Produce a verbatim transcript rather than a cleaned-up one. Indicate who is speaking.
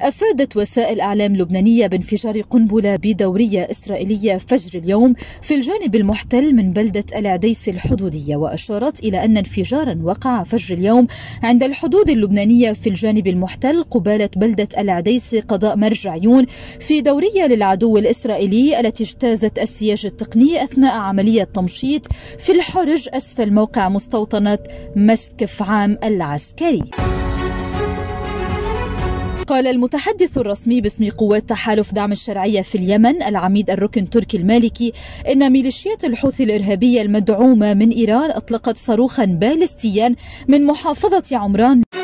Speaker 1: أفادت وسائل إعلام لبنانية بانفجار قنبلة بدورية إسرائيلية فجر اليوم في الجانب المحتل من بلدة العديس الحدودية، وأشارت إلى أن انفجارا وقع فجر اليوم عند الحدود اللبنانية في الجانب المحتل قبالة بلدة العديس قضاء مرج عيون في دورية للعدو الإسرائيلي التي اجتازت السياج التقني أثناء عملية تمشيط في الحرج أسفل موقع مستوطنة مسكف عام العسكري. قال المتحدث الرسمي باسم قوات تحالف دعم الشرعية في اليمن العميد الركن تركي المالكي إن ميليشيات الحوثي الإرهابية المدعومة من إيران أطلقت صاروخا باليستيا من محافظة عمران